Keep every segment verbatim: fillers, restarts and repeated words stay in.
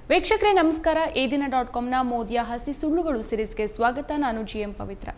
ವೀಕ್ಷಕರೇ ನಮಸ್ಕಾರ. ಈ ದಿನ ಡಾಟ್ ಕಾಮ್ ನ ಮೋದಿಯ ಹಸಿ ಸುಳ್ಳುಗಳು ಸೀರೀಸ್ಗೆ ಸ್ವಾಗತ. ನಾನು ಜಿಎಂ ಪವಿತ್ರ.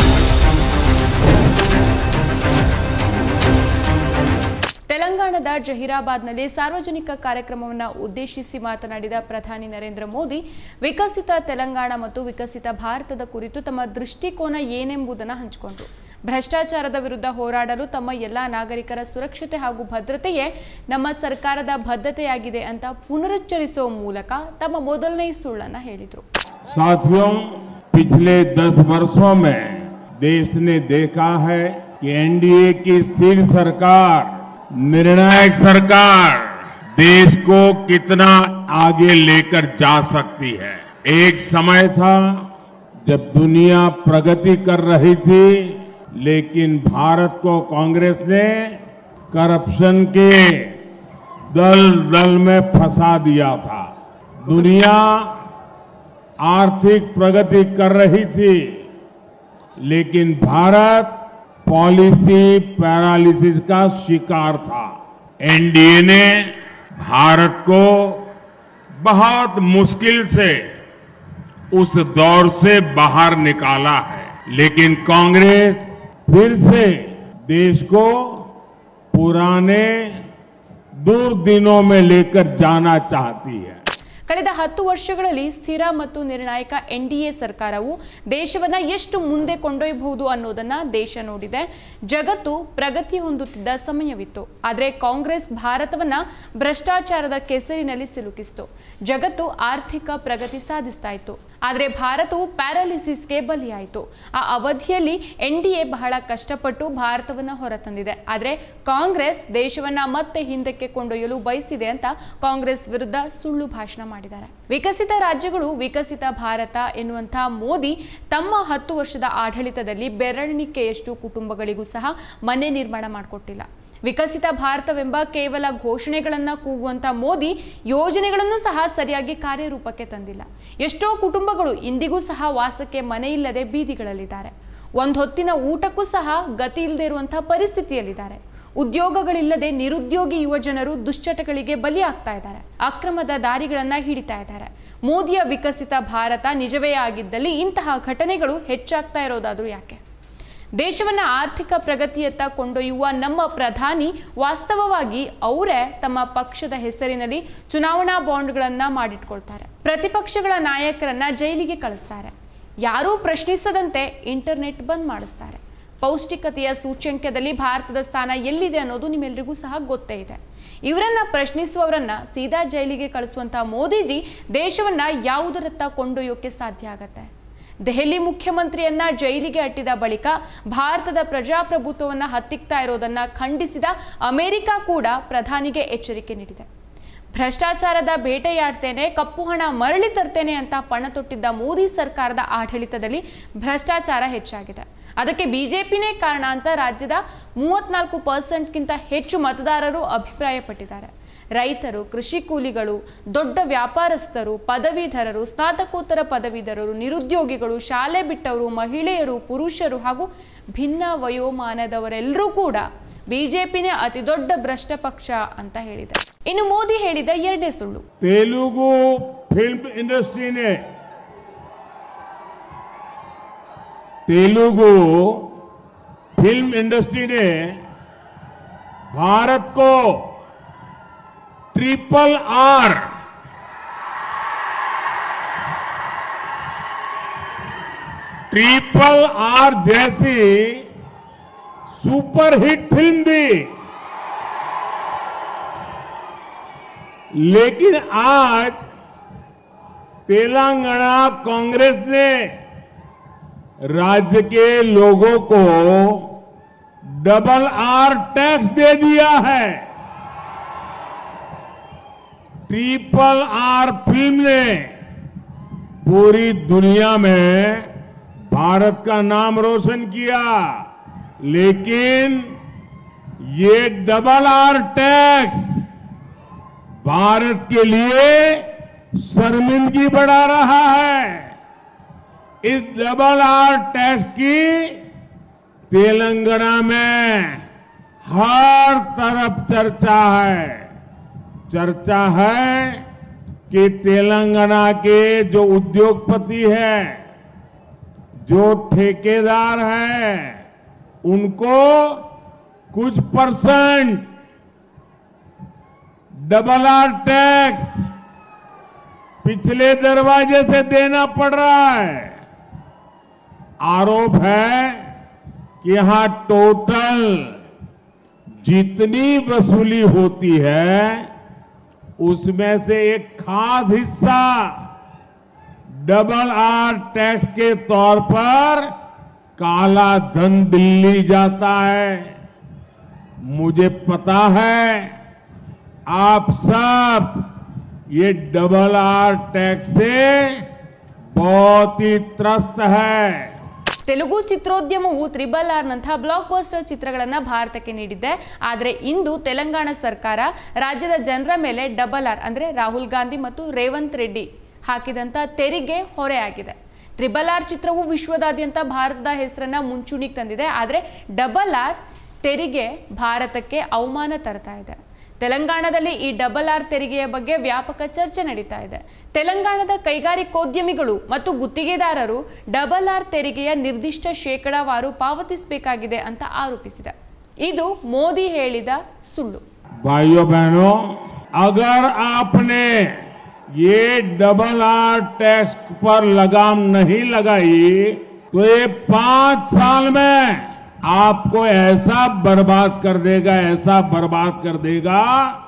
ತೆಲಂಗಾಣದ ಜಹೀರಾಬಾದ್ನಲ್ಲಿ ಸಾರ್ವಜನಿಕ ಕಾರ್ಯಕ್ರಮವನ್ನು ಉದ್ದೇಶಿಸಿ ಮಾತನಾಡಿದ ಪ್ರಧಾನಿ ನರೇಂದ್ರ ಮೋದಿ ವಿಕಸಿತ ತೆಲಂಗಾಣ ಮತ್ತು ವಿಕಸಿತ ಭಾರತದ ಕುರಿತು ತಮ್ಮ ದೃಷ್ಟಿಕೋನ ಏನೆಂಬುದನ್ನು ಹಂಚಿಕೊಂಡರು. ಭ್ರಷ್ಟಾಚಾರದ ವಿರುದ್ಧ ಹೋರಾಡಲು ತಮ್ಮ ಎಲ್ಲಾ ನಾಗರಿಕರ ಸುರಕ್ಷತೆ ಹಾಗೂ ಭದ್ರತೆಯೇ ನಮ್ಮ ಸರ್ಕಾರದ ಬದ್ಧತೆಯಾಗಿದೆ ಅಂತ ಪುನರುಚ್ಚರಿಸುವ ಮೂಲಕ ತಮ್ಮ ಮೊದಲನೇ ಸುಳ್ಳನ್ನು ಹೇಳಿದರು. साथियों, पिछले दस वर्षों में देश ने देखा है कि एनडीए की स्थिर सरकार, निर्णायक सरकार देश को कितना आगे लेकर जा सकती है। एक समय था जब दुनिया प्रगति कर रही थी, लेकिन भारत को कांग्रेस ने करप्शन के दल दल में फंसा दिया था। दुनिया आर्थिक प्रगति कर रही थी, लेकिन भारत पॉलिसी पैरालिसिस का शिकार था। एनडीए ने भारत को बहुत मुश्किल से उस दौर से बाहर निकाला है, लेकिन कांग्रेस फिर से देश को पुराने दूर दिनों में लेकर जाना चाहती है। ಕಳೆದ ಹತ್ತು ವರ್ಷಗಳಲ್ಲಿ ಸ್ಥಿರ ಮತ್ತು ನಿರ್ಣಾಯಕ ಎನ್ಡಿಎ ಸರ್ಕಾರವು ದೇಶವನ್ನ ಎಷ್ಟು ಮುಂದೆ ಕೊಂಡೊಯ್ಯಬಹುದು ಅನ್ನೋದನ್ನ ದೇಶ ನೋಡಿದೆ. ಜಗತ್ತು ಪ್ರಗತಿ ಹೊಂದುತ್ತಿದ್ದ ಸಮಯವಿತ್ತು, ಆದರೆ ಕಾಂಗ್ರೆಸ್ ಭಾರತವನ್ನ ಭ್ರಷ್ಟಾಚಾರದ ಕೆಸರಿನಲ್ಲಿ ಸಿಲುಕಿಸಿತು. ಜಗತ್ತು ಆರ್ಥಿಕ ಪ್ರಗತಿ ಸಾಧಿಸ್ತಾ ಇತ್ತು, ಆದರೆ ಭಾರತವು ಪ್ಯಾರಾಲಿಸಿಸ್ಗೆ ಬಲಿಯಾಯಿತು. ಆ ಅವಧಿಯಲ್ಲಿ ಎನ್ಡಿಎ ಬಹಳ ಕಷ್ಟಪಟ್ಟು ಭಾರತವನ್ನ ಹೊರತಂದಿದೆ, ಆದರೆ ಕಾಂಗ್ರೆಸ್ ದೇಶವನ್ನ ಮತ್ತೆ ಹಿಂದಕ್ಕೆ ಕೊಂಡೊಯ್ಯಲು ಬಯಸಿದೆ ಅಂತ ಕಾಂಗ್ರೆಸ್ ವಿರುದ್ಧ ಸುಳ್ಳು ಭಾಷಣ ಮಾಡಿದ್ದಾರೆ. ವಿಕಸಿತ ರಾಜ್ಯಗಳು ವಿಕಸಿತ ಭಾರತ ಎನ್ನುವಂತ ಮೋದಿ ತಮ್ಮ ಹತ್ತು ವರ್ಷದ ಆಡಳಿತದಲ್ಲಿ ಬೆರಳಿಕೆಯಷ್ಟು ಕುಟುಂಬಗಳಿಗೂ ಸಹ ಮನೆ ನಿರ್ಮಾಣ ಮಾಡಿಕೊಟ್ಟಿಲ್ಲ. ವಿಕಸಿತ ಭಾರತವೆಂಬ ಕೇವಲ ಘೋಷಣೆಗಳನ್ನ ಕೂಗುವಂತ ಮೋದಿ ಯೋಜನೆಗಳನ್ನು ಸಹ ಸರಿಯಾಗಿ ಕಾರ್ಯರೂಪಕ್ಕೆ ತಂದಿಲ್ಲ. ಎಷ್ಟೋ ಕುಟುಂಬಗಳು ಇಂದಿಗೂ ಸಹ ವಾಸಕ್ಕೆ ಮನೆ ಇಲ್ಲದೆ ಬೀದಿಗಳಲ್ಲಿದ್ದಾರೆ. ಒಂದು ಹೊತ್ತಿನ ಊಟಕ್ಕೂ ಸಹ ಗತಿ ಇಲ್ಲದೆ ಇರುವಂತಹ ಪರಿಸ್ಥಿತಿಯಲ್ಲಿದ್ದಾರೆ. ಉದ್ಯೋಗಗಳಿಲ್ಲದೆ ನಿರುದ್ಯೋಗಿ ಯುವ ಜನರು ದುಶ್ಚಟಗಳಿಗೆ ಬಲಿಯಾಗ್ತಾ ಇದ್ದಾರೆ, ಅಕ್ರಮದ ದಾರಿಗಳನ್ನ ಹಿಡಿತಾ ಇದ್ದಾರೆ. ಮೋದಿಯ ವಿಕಸಿತ ಭಾರತ ನಿಜವೇ ಆಗಿದ್ದಲ್ಲಿ ಇಂತಹ ಘಟನೆಗಳು ಹೆಚ್ಚಾಗ್ತಾ ಇರೋದಾದ್ರೂ ಯಾಕೆ? ದೇಶವನ್ನ ಆರ್ಥಿಕ ಪ್ರಗತಿಯತ್ತ ಕೊಂಡೊಯ್ಯುವ ನಮ್ಮ ಪ್ರಧಾನಿ ವಾಸ್ತವವಾಗಿ ಅವರೇ ತಮ್ಮ ಪಕ್ಷದ ಹೆಸರಿನಲ್ಲಿ ಚುನಾವಣಾ ಬಾಂಡ್ಗಳನ್ನ ಮಾಡಿಟ್ಕೊಳ್ತಾರೆ. ಪ್ರತಿಪಕ್ಷಗಳ ನಾಯಕರನ್ನ ಜೈಲಿಗೆ ಕಳಿಸ್ತಾರೆ. ಯಾರೂ ಪ್ರಶ್ನಿಸದಂತೆ ಇಂಟರ್ನೆಟ್ ಬಂದ್ ಮಾಡಿಸ್ತಾರೆ. ಪೌಷ್ಟಿಕತೆಯ ಸೂಚ್ಯಂಕದಲ್ಲಿ ಭಾರತದ ಸ್ಥಾನ ಎಲ್ಲಿದೆ ಅನ್ನೋದು ನಿಮ್ಮೆಲ್ಲರಿಗೂ ಸಹ ಗೊತ್ತೇ ಇದೆ. ಇವರನ್ನ ಪ್ರಶ್ನಿಸುವವರನ್ನ ಸೀದಾ ಜೈಲಿಗೆ ಕಳಿಸುವಂತಹ ಮೋದಿಜಿ ದೇಶವನ್ನ ಯಾವುದರತ್ತ ಕೊಂಡೊಯ್ಯೋಕೆ ಸಾಧ್ಯ ಆಗತ್ತೆ? ದೆಹಲಿ ಮುಖ್ಯಮಂತ್ರಿಯನ್ನ ಜೈಲಿಗೆ ಅಟ್ಟಿದ ಬಳಿಕ ಭಾರತದ ಪ್ರಜಾಪ್ರಭುತ್ವವನ್ನ ಹತ್ತಿಕ್ತಾ ಇರೋದನ್ನ ಖಂಡಿಸಿದ ಅಮೆರಿಕ ಕೂಡ ಪ್ರಧಾನಿಗೆ ಎಚ್ಚರಿಕೆ ನೀಡಿದೆ. ಭ್ರಷ್ಟಾಚಾರದ ಬೇಟೆಯಾಡ್ತೇನೆ, ಕಪ್ಪು ಹಣ ಮರಳಿ ತರ್ತೇನೆ ಅಂತ ಪಣ ತೊಟ್ಟಿದ್ದ ಮೋದಿ ಸರ್ಕಾರದ ಆಡಳಿತದಲ್ಲಿ ಭ್ರಷ್ಟಾಚಾರ ಹೆಚ್ಚಾಗಿದೆ. ಅದಕ್ಕೆ ಬಿಜೆಪಿನೇ ಕಾರಣ ಅಂತ ರಾಜ್ಯದ ಮೂವತ್ನಾಲ್ಕು ಪರ್ಸೆಂಟ್ಗಿಂತ ಹೆಚ್ಚು ಮತದಾರರು ಅಭಿಪ್ರಾಯಪಟ್ಟಿದ್ದಾರೆ. ರೈತರು, ಕೃಷಿ ಕೂಲಿಗಳು, ದೊಡ್ಡ ವ್ಯಾಪಾರಸ್ಥರು, ಪದವೀಧರರು, ಸ್ನಾತಕೋತ್ತರ ಪದವೀಧರರು, ನಿರುದ್ಯೋಗಿಗಳು, ಶಾಲೆ ಬಿಟ್ಟವರು, ಮಹಿಳೆಯರು, ಪುರುಷರು ಹಾಗೂ ಭಿನ್ನ ವಯೋಮಾನದವರೆಲ್ಲರೂ ಕೂಡ ಬಿಜೆಪಿನೇ ಅತಿ ದೊಡ್ಡ ಭ್ರಷ್ಟ ಪಕ್ಷ ಅಂತ ಹೇಳಿದೆ. ಇನ್ನು ಮೋದಿ ಹೇಳಿದ ಎರಡನೇ ಸುಳ್ಳು, तेलुगु फिल्म इंडस्ट्री ने तेलुगु फिल्म इंडस्ट्री ने भारत को ट्रिपल आर ट्रिपल आर जैसी सुपरहिट फिल्म दी, लेकिन आज तेलंगाना कांग्रेस ने राज्य के लोगों को डबल आर टैक्स दे दिया है। ट्रिपल आर फिल्म ने पूरी दुनिया में भारत का नाम रोशन किया, लेकिन ये डबल आर टैक्स भारत के लिए शर्मिंदगी बढ़ा रहा है। इस डबल आर टैक्स की तेलंगाना में हर तरफ चर्चा है। चर्चा है कि तेलंगाना के जो उद्योगपति हैं, जो ठेकेदार हैं, उनको कुछ परसेंट डबल आर टैक्स पिछले दरवाजे से देना पड़ रहा है। आरोप है कि यहां टोटल जितनी वसूली होती है उसमें से एक खास हिस्सा डबल आर टैक्स के तौर पर काला धन दिल्ली जाता है। मुझे पता है आप सब ये डबल आर टैक्स से बहुत ही त्रस्त है। ತೆಲುಗು ಚಿತ್ರೋದ್ಯಮವು ತ್ರಿಬಲ್ ಆರ್ ನಂತಹ ಬ್ಲಾಕ್ ಬಸ್ಟರ್ ಚಿತ್ರಗಳನ್ನು ಭಾರತಕ್ಕೆ ನೀಡಿದೆ. ಆದರೆ ಇಂದು ತೆಲಂಗಾಣ ಸರ್ಕಾರ ರಾಜ್ಯದ ಜನರ ಮೇಲೆ ಡಬಲ್ ಆರ್ ಅಂದ್ರೆ ರಾಹುಲ್ ಗಾಂಧಿ ಮತ್ತು ರೇವಂತ್ ರೆಡ್ಡಿ ಹಾಕಿದಂತ ತೆರಿಗೆ ಹೊರೆಯಾಗಿದೆ. ತ್ರಿಬಲ್ ಆರ್ ಚಿತ್ರವು ವಿಶ್ವದಾದ್ಯಂತ ಭಾರತದ ಹೆಸರನ್ನ ಮುಂಚೂಣಿಗೆ ತಂದಿದೆ. ಆದರೆ ಡಬಲ್ ಆರ್ ತೆರಿಗೆ ಭಾರತಕ್ಕೆ ಅವಮಾನ ತರ್ತಾ ಇದೆ. ತೆಲಂಗಾಣದಲ್ಲಿ ಈ ಡಬಲ್ ಆರ್ ತೆರಿಗೆಯ ಬಗ್ಗೆ ವ್ಯಾಪಕ ಚರ್ಚೆ ನಡೀತಾ ಇದೆ. ತೆಲಂಗಾಣದ ಕೈಗಾರಿಕೋದ್ಯಮಿಗಳು ಮತ್ತು ಗುತ್ತಿಗೆದಾರರು ಡಬಲ್ ಆರ್ ತೆರಿಗೆಯ ನಿರ್ದಿಷ್ಟ ಶೇಕಡಾವಾರು ಪಾವತಿಸಬೇಕಾಗಿದೆ ಅಂತ ಆರೋಪಿಸಿದೆ. ಇದು ಮೋದಿ ಹೇಳಿದ ಸುಳ್ಳು. भाइयों बहनों, अगर आपने ये डबल आर टैक्स पर लगाम नहीं लगाई तो ये पांच साल में आपको ऐसा बर्बाद कर देगा, ऐसा बर्बाद कर देगा,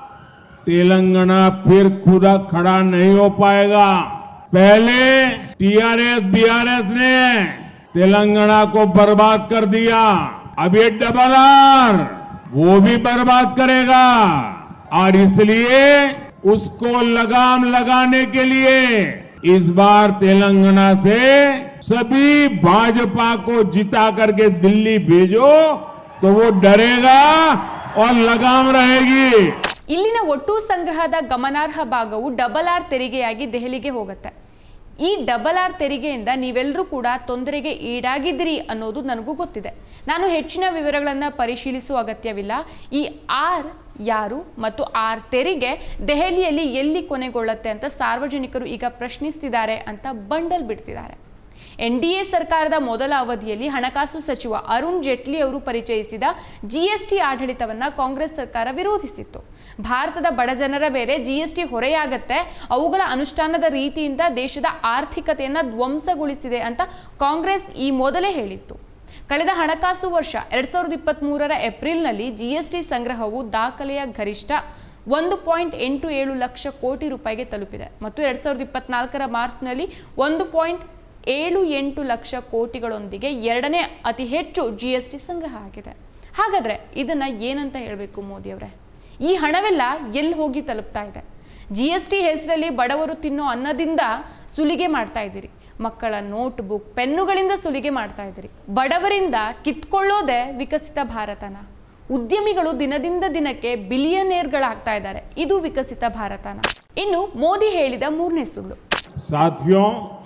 तेलंगाना फिर खुदा खड़ा नहीं हो पाएगा। पहले टीआरएस बीआरएस ने तेलंगाना को बर्बाद कर दिया, अब ये डबल आर वो भी बर्बाद करेगा। और इसलिए उसको लगाम लगाने के लिए इस बार तेलंगाना से सभी भाजपा को जिता करके दिल्ली भेजो तो वो डरेगा और लगाम रहेगी। ಇಲ್ಲಿನ ಒಟ್ಟು ಸಂಗ್ರಹದ ಗಮನಾರ್ಹ ಭಾಗವು ಡಬಲ್ ಆರ್ ತೆರಿಗೆಯಾಗಿ ದೆಹಲಿಗೆ ಹೋಗುತ್ತೆ. ಈ ಡಬಲ್ ಆರ್ ತೆರಿಗೆಯಿಂದ ನೀವೆಲ್ಲರೂ ಕೂಡ ತೊಂದರೆಗೆ ಈಡಾಗಿದ್ದೀರಿ ಅನ್ನೋದು ನನಗೂ ಗೊತ್ತಿದೆ. ನಾನು ಹೆಚ್ಚಿನ ವಿವರಗಳನ್ನು ಪರಿಶೀಲಿಸುವ ಅಗತ್ಯವಿಲ್ಲ. ಈ ಆರ್ ಯಾರು ಮತ್ತು ಆರ್ ತೆರಿಗೆ ದೆಹಲಿಯಲ್ಲಿ ಎಲ್ಲಿ ಕೊನೆಗೊಳ್ಳುತ್ತೆ ಅಂತ ಸಾರ್ವಜನಿಕರು ಈಗ ಪ್ರಶ್ನಿಸ್ತಿದ್ದಾರೆ ಅಂತ ಬಂಡಲ್ ಬಿಡ್ತಿದ್ದಾರೆ. ಎನ್ಡಿಎ ಸರ್ಕಾರದ ಮೊದಲ ಅವಧಿಯಲ್ಲಿ ಹಣಕಾಸು ಸಚಿವ ಅರುಣ್ ಜೇಟ್ಲಿ ಅವರು ಪರಿಚಯಿಸಿದ ಜಿಎಸ್ಟಿ ಆಡಳಿತವನ್ನ ಕಾಂಗ್ರೆಸ್ ಸರ್ಕಾರ ವಿರೋಧಿಸಿತ್ತು. ಭಾರತದ ಬಡಜನರ ಮೇಲೆ ಜಿಎಸ್ಟಿ ಹೊರೆಯಾಗತ್ತೆ, ಅವುಗಳ ಅನುಷ್ಠಾನದ ರೀತಿಯಿಂದ ದೇಶದ ಆರ್ಥಿಕತೆಯನ್ನ ಧ್ವಂಸಗೊಳಿಸಿದೆ ಅಂತ ಕಾಂಗ್ರೆಸ್ ಈ ಮೊದಲೇ ಹೇಳಿತ್ತು. ಕಳೆದ ಹಣಕಾಸು ವರ್ಷ ಎರಡ್ ಸಾವಿರದ ಇಪ್ಪತ್ತ್ ಮೂರರ ಏಪ್ರಿಲ್ನಲ್ಲಿ ಜಿಎಸ್ಟಿ ಸಂಗ್ರಹವು ದಾಖಲೆಯ ಗರಿಷ್ಠ ಒಂದು ಪಾಯಿಂಟ್ ಎಂಟು ಏಳು ಲಕ್ಷ ಕೋಟಿ ರೂಪಾಯಿಗೆ ತಲುಪಿದೆ ಮತ್ತು ಎರಡ್ ಸಾವಿರದ ಇಪ್ಪತ್ನಾಲ್ಕರ ಮಾರ್ಚ್ನಲ್ಲಿ ಒಂದು ಪಾಯಿಂಟ್ ಏಳು ಎಂಟು ಲಕ್ಷ ಕೋಟಿಗಳೊಂದಿಗೆ ಎರಡನೇ ಅತಿ ಹೆಚ್ಚು ಜಿಎಸ್ಟಿ ಸಂಗ್ರಹ ಆಗಿದೆ. ಹಾಗಾದ್ರೆ ಇದನ್ನ ಏನಂತ ಹೇಳಬೇಕು ಮೋದಿ ಅವರೇ? ಈ ಹಣವೆಲ್ಲ ಎಲ್ಲಿ ಹೋಗಿ ತಲುಪ್ತಾ ಇದೆ? ಜಿಎಸ್ಟಿ ಹೆಸರಲ್ಲಿ ಬಡವರು ತಿನ್ನೋ ಅನ್ನದಿಂದ ಸುಲಿಗೆ ಮಾಡ್ತಾ ಇದ್ದೀರಿ. ಮಕ್ಕಳ ನೋಟ್ ಬುಕ್ ಪೆನ್ನುಗಳಿಂದ ಸುಲಿಗೆ ಮಾಡ್ತಾ ಇದ್ದೀರಿ. ಬಡವರಿಂದ ಕಿತ್ಕೊಳ್ಳೋದೇ ವಿಕಸಿತ ಭಾರತನ. ಉದ್ಯಮಿಗಳು ದಿನದಿಂದ ದಿನಕ್ಕೆ ಬಿಲಿಯನೇರ್ಗಳಾಗ್ತಾ ಇದ್ದಾರೆ. ಇದು ವಿಕಸಿತ ಭಾರತನ. ಇನ್ನು ಮೋದಿ ಹೇಳಿದ ಮೂರನೇ ಸುಳ್ಳು. साथियों,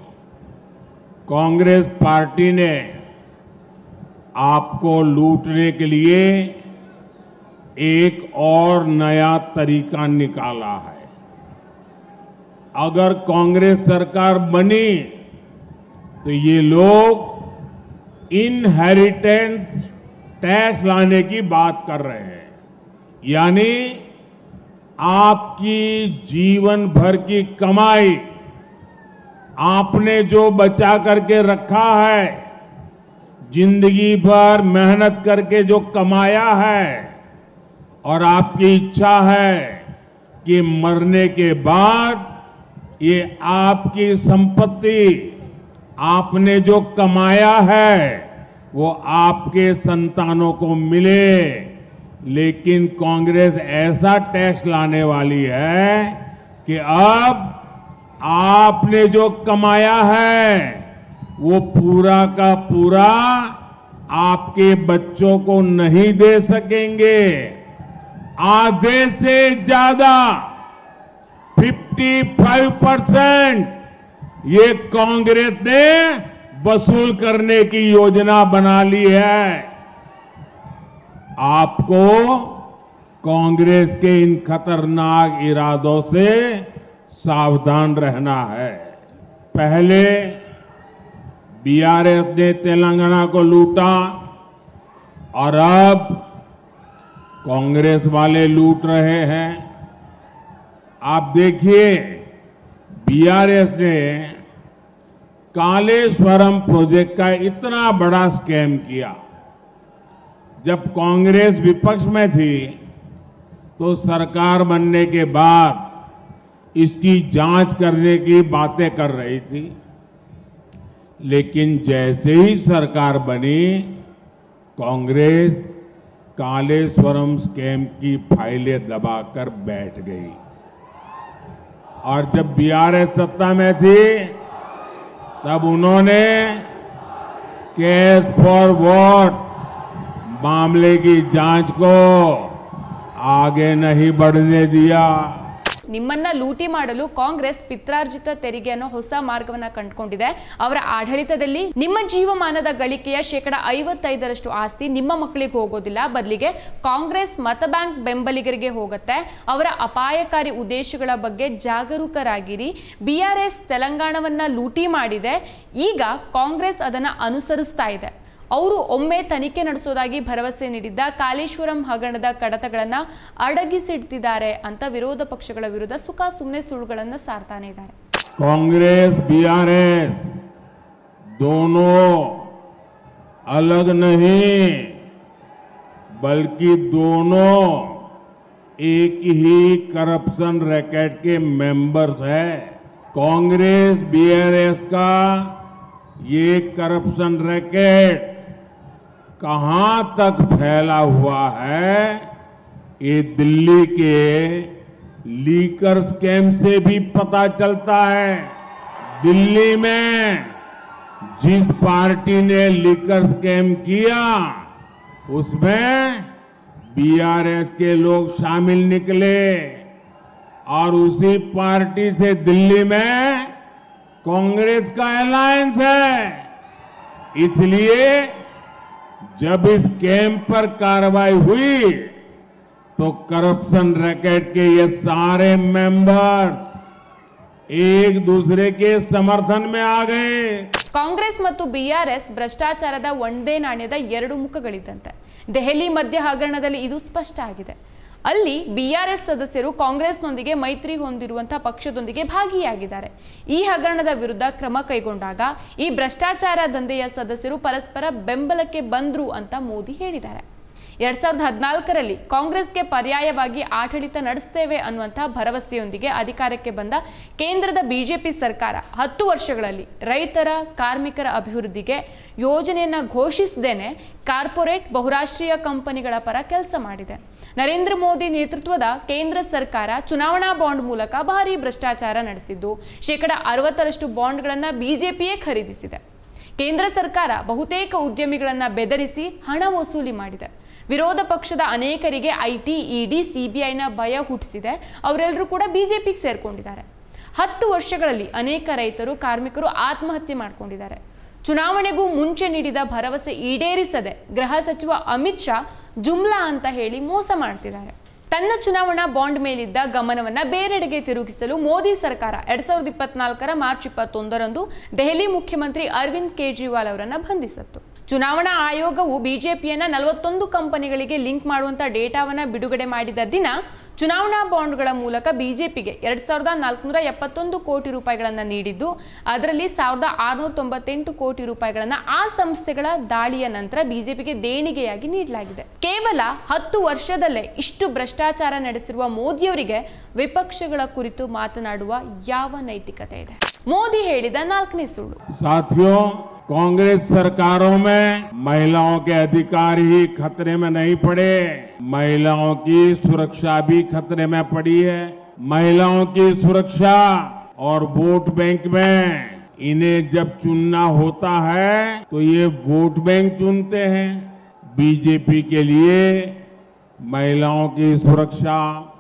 कांग्रेस पार्टी ने आपको लूटने के लिए एक और नया तरीका निकाला है। अगर कांग्रेस सरकार बनी तो ये लोग इनहेरिटेंस टैक्स लाने की बात कर रहे हैं, यानी आपकी जीवन भर की कमाई, आपने जो बचा करके रखा है, जिंदगी भर मेहनत करके जो कमाया है, और आपकी इच्छा है कि मरने के बाद ये आपकी संपत्ति, आपने जो कमाया है वो आपके संतानों को मिले। लेकिन कांग्रेस ऐसा टैक्स लाने वाली है कि अब आपने जो कमाया है वो पूरा का पूरा आपके बच्चों को नहीं दे सकेंगे। आधे से ज्यादा पचपन परसेंट ये कांग्रेस ने वसूल करने की योजना बना ली है। आपको कांग्रेस के इन खतरनाक इरादों से सावधान रहना है। पहले बीआरएस ने तेलंगाना को लूटा और अब कांग्रेस वाले लूट रहे हैं। आप देखिए, बीआरएस ने कालेश्वरम प्रोजेक्ट का इतना बड़ा स्कैम किया। जब कांग्रेस विपक्ष में थी तो सरकार बनने के बाद इसकी जांच करने की बातें कर रही थी, लेकिन जैसे ही सरकार बनी कांग्रेस कालेश्वरम स्कैम की फाइलें दबाकर बैठ गई। और जब बीआरएस सत्ता में थी तब उन्होंने केस फॉर वोट मामले की जांच को आगे नहीं बढ़ने दिया। ನಿಮ್ಮನ್ನ ಲೂಟಿ ಮಾಡಲು ಕಾಂಗ್ರೆಸ್ ಪಿತ್ರಾರ್ಜಿತ ತೆರಿಗೆ ಅನ್ನೋ ಹೊಸ ಮಾರ್ಗವನ್ನ ಕಂಡುಕೊಂಡಿದೆ. ಅವರ ಆಡಳಿತದಲ್ಲಿ ನಿಮ್ಮ ಜೀವಮಾನದ ಗಳಿಕೆಯ ಶೇಕಡ ಐವತ್ತೈದರಷ್ಟು ಆಸ್ತಿ ನಿಮ್ಮ ಮಕ್ಕಳಿಗೆ ಹೋಗೋದಿಲ್ಲ, ಬದಲಿಗೆ ಕಾಂಗ್ರೆಸ್ ಮತ ಬ್ಯಾಂಕ್ ಬೆಂಬಲಿಗರಿಗೆ ಹೋಗುತ್ತೆ. ಅವರ ಅಪಾಯಕಾರಿ ಉದ್ದೇಶಗಳ ಬಗ್ಗೆ ಜಾಗರೂಕರಾಗಿರಿ. ಬಿಆರ್ಎಸ್ ತೆಲಂಗಾಣವನ್ನ ಲೂಟಿ ಮಾಡಿದೆ, ಈಗ ಕಾಂಗ್ರೆಸ್ ಅದನ್ನ ಅನುಸರಿಸ್ತಾ ಇದೆ. ಅವರು ಒಮ್ಮೆ ತನಿಖೆ ನಡೆಸೋದಾಗಿ ಭರವಸೆ ನೀಡಿದ್ದ ಕಾಲೇಶ್ವರಂ ಹಗರಣದ ಕಡತಗಳನ್ನು ಅಡಗಿಸಿಡ್ತಿದ್ದಾರೆ ಅಂತ ವಿರೋಧ ಪಕ್ಷಗಳ ವಿರುದ್ಧ ಸುಖ ಸುಮ್ಮನೆ ಸುಳ್ಳುಗಳನ್ನು ಸಾರ್ತಾನೆ ಇದ್ದಾರೆ. ಕಾಂಗ್ರೆಸ್ बीआरएस दोनों अलग नहीं बल्कि दोनों एक ही करप्शन रैकेट के मेंबर्स हैं। कांग्रेस बीआरएस का ये करप्शन रैकेट कहां तक फैला हुआ है ये दिल्ली के लीकर स्कैम से भी पता चलता है। दिल्ली में जिस पार्टी ने लीकर स्कैम किया उसमें बीआरएस के लोग शामिल निकले और उसी पार्टी से दिल्ली में कांग्रेस का अलायंस है। इसलिए जब इस स्कैम पर कार्रवाई हुई तो करप्शन रैकेट के ये सारे मेंबर्स एक दूसरे के समर्थन में आ गए। ಕಾಂಗ್ರೆಸ್ ಮತ್ತು ಬಿಆರ್ಎಸ್ ಭ್ರಷ್ಟಾಚಾರದ ಒಂದೇ ನಾಣ್ಯದ ಎರಡು ಮುಖಗಳಿದ್ದಂತೆ. ದೆಹಲಿ ಮದ್ಯ ಹಗರಣದಲ್ಲಿ ಇದು ಸ್ಪಷ್ಟ ಆಗಿದೆ. ಅಲ್ಲಿ ಬಿಆರ್ಎಸ್ ಸದಸ್ಯರು ಕಾಂಗ್ರೆಸ್ನೊಂದಿಗೆ ಮೈತ್ರಿ ಹೊಂದಿರುವಂತಹ ಪಕ್ಷದೊಂದಿಗೆ ಭಾಗಿಯಾಗಿದ್ದಾರೆ. ಈ ಹಗರಣದ ವಿರುದ್ಧ ಕ್ರಮ ಕೈಗೊಂಡಾಗ ಈ ಭ್ರಷ್ಟಾಚಾರ ದಂಧೆಯ ಸದಸ್ಯರು ಪರಸ್ಪರ ಬೆಂಬಲಕ್ಕೆ ಬಂದ್ರು ಅಂತ ಮೋದಿ ಹೇಳಿದ್ದಾರೆ. ಎರಡ್ ಸಾವಿರದ ಹದಿನಾಲ್ಕರಲ್ಲಿ ಕಾಂಗ್ರೆಸ್ಗೆ ಪರ್ಯಾಯವಾಗಿ ಆಡಳಿತ ನಡೆಸ್ತೇವೆ ಅನ್ನುವಂತಹ ಭರವಸೆಯೊಂದಿಗೆ ಅಧಿಕಾರಕ್ಕೆ ಬಂದ ಕೇಂದ್ರದ ಬಿಜೆಪಿ ಸರ್ಕಾರ ಹತ್ತು ವರ್ಷಗಳಲ್ಲಿ ರೈತರ ಕಾರ್ಮಿಕರ ಅಭಿವೃದ್ಧಿಗೆ ಯೋಜನೆಯನ್ನ ಘೋಷಿಸದೇನೆ ಕಾರ್ಪೊರೇಟ್ ಬಹುರಾಷ್ಟ್ರೀಯ ಕಂಪನಿಗಳ ಪರ ಕೆಲಸ ಮಾಡಿದೆ. ನರೇಂದ್ರ ಮೋದಿ ನೇತೃತ್ವದ ಕೇಂದ್ರ ಸರ್ಕಾರ ಚುನಾವಣಾ ಬಾಂಡ್ ಮೂಲಕ ಭಾರಿ ಭ್ರಷ್ಟಾಚಾರ ನಡೆಸಿದ್ದು ಶೇಕಡ ಅರವತ್ತರಷ್ಟು ಬಾಂಡ್ಗಳನ್ನು ಬಿಜೆಪಿಯೇ ಖರೀದಿಸಿದೆ. ಕೇಂದ್ರ ಸರ್ಕಾರ ಬಹುತೇಕ ಉದ್ಯಮಿಗಳನ್ನು ಬೆದರಿಸಿ ಹಣ ವಸೂಲಿ ಮಾಡಿದೆ. ವಿರೋಧ ಪಕ್ಷದ ಅನೇಕರಿಗೆ ಐಟಿ, ಇಡಿ, ಸಿಬಿಐನ ಭಯ ಹುಟ್ಟಿಸಿದೆ. ಅವರೆಲ್ಲರೂ ಕೂಡ ಬಿಜೆಪಿಗೆ ಸೇರ್ಕೊಂಡಿದ್ದಾರೆ. ಹತ್ತು ವರ್ಷಗಳಲ್ಲಿ ಅನೇಕ ರೈತರು, ಕಾರ್ಮಿಕರು ಆತ್ಮಹತ್ಯೆ ಮಾಡಿಕೊಂಡಿದ್ದಾರೆ. ಚುನಾವಣೆಗೂ ಮುಂಚೆ ನೀಡಿದ ಭರವಸೆ ಈಡೇರಿಸದೆ ಗೃಹ ಸಚಿವ ಅಮಿತ್ ಶಾ ಜುಮ್ಲಾ ಅಂತ ಹೇಳಿ ಮೋಸ ಮಾಡ್ತಿದ್ದಾರೆ. ತನ್ನ ಚುನಾವಣಾ ಬಾಂಡ್ ಮೇಲಿದ್ದ ಗಮನವನ್ನ ಬೇರೆಡೆಗೆ ತಿರುಗಿಸಲು ಮೋದಿ ಸರ್ಕಾರ ಎರಡ್ ಸಾವಿರದ ಇಪ್ಪತ್ನಾಲ್ಕರ ಮಾರ್ಚ್ ಇಪ್ಪತ್ತೊಂದರಂದು ದೆಹಲಿ ಮುಖ್ಯಮಂತ್ರಿ ಅರವಿಂದ್ ಕೇಜ್ರಿವಾಲ್ ಅವರನ್ನ ಬಂಧಿಸಿತ್ತು. ಚುನಾವಣಾ ಆಯೋಗವು ಬಿಜೆಪಿಯನ್ನ ನಲವತ್ತೊಂದು ಕಂಪನಿಗಳಿಗೆ ಲಿಂಕ್ ಮಾಡುವಂತ ಡೇಟಾವನ್ನ ಬಿಡುಗಡೆ ಮಾಡಿದ ದಿನ ಚುನಾವಣಾ ಬಾಂಡ್ಗಳ ಮೂಲಕ ಬಿಜೆಪಿಗೆ ಎರಡ್ ಸಾವಿರದ ನಾಲ್ಕುನೂರ ಎಪ್ಪತ್ತೊಂದು ಕೋಟಿ ರೂಪಾಯಿಗಳನ್ನ ನೀಡಿದ್ದು, ಅದರಲ್ಲಿ ಸಾವಿರದ ಆರುನೂರ ತೊಂಬತ್ತೆಂಟು ಕೋಟಿ ರೂಪಾಯಿಗಳನ್ನ ಆ ಸಂಸ್ಥೆಗಳ ದಾಳಿಯ ನಂತರ ಬಿಜೆಪಿಗೆ ದೇಣಿಗೆಯಾಗಿ ನೀಡಲಾಗಿದೆ. ಕೇವಲ ಹತ್ತು ವರ್ಷದಲ್ಲೇ ಇಷ್ಟು ಭ್ರಷ್ಟಾಚಾರ ನಡೆಸಿರುವ ಮೋದಿಯವರಿಗೆ ವಿಪಕ್ಷಗಳ ಕುರಿತು ಮಾತನಾಡುವ ಯಾವ ನೈತಿಕತೆ ಇದೆ? ಮೋದಿ ಹೇಳಿದ ನಾಲ್ಕನೇ ಸುಳ್ಳು. साथियों, कांग्रेस सरकारों में महिलाओं के अधिकार ही खतरे में नहीं पड़े, महिलाओं की सुरक्षा भी खतरे में पड़ी है। महिलाओं की सुरक्षा और वोट बैंक में इन्हें जब चुनना होता है तो ये वोट बैंक चुनते हैं। बीजेपी के लिए महिलाओं की सुरक्षा,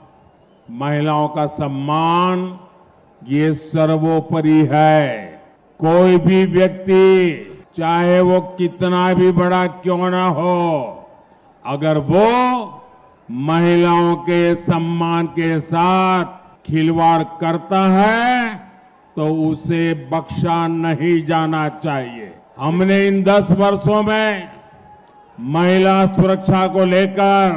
महिलाओं का सम्मान ये सर्वोपरि है। कोई भी व्यक्ति चाहे वो कितना भी बड़ा क्यों ना हो, अगर वो महिलाओं के सम्मान के साथ खिलवाड़ करता है तो उसे बख्शा नहीं जाना चाहिए। हमने इन दस वर्षों में महिला सुरक्षा को लेकर